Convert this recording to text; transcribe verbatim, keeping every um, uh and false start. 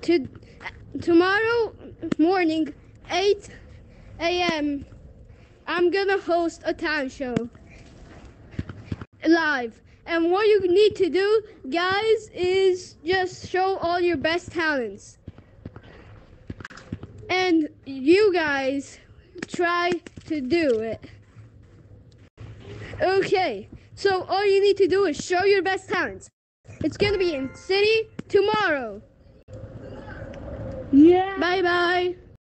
to tomorrow morning, eight a m I'm gonna host a talent show live. And what you need to do, guys, is just show all your best talents. And you guys try to do it. Okay, so all you need to do is show your best talents. It's gonna be in city tomorrow. Yeah. Bye bye.